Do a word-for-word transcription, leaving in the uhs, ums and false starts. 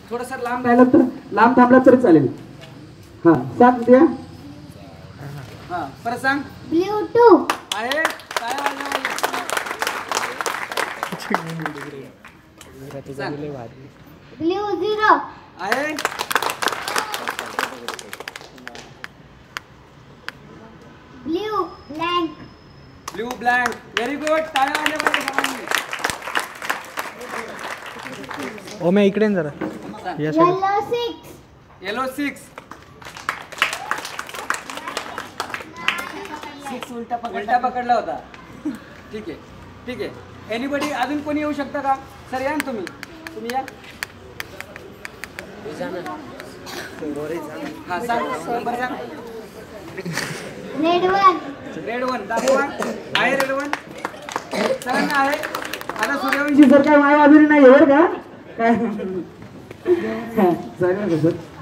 थोडस लांब राहिलं तर लांब थांबला तरी चालेल. हा सांग द्या. हा परत सांग. ब्ल्यू टू आहे काय ब्ल्यू झिरो आहे. Blue blank blue blank. Very good. टाळ्या वाजल्या पाहिजे सर्वांनी. ओ मैं इकडे जरा या side. Yellow six yellow six. Six उलटा उलटा पकडला होता. ठीक आहे ठीक आहे. एनीबडी अजून कोणी येऊ शकता का? सर या ना तुम्ही तुम्ही या. हा सांग नंबर सांग. रेड वन रेड वन दाखवा. आहे रेड वन सरांना आहे. आता सूर्यवंशी सर काय माझ्या बाजूने नाही आहे बरं का काय. सर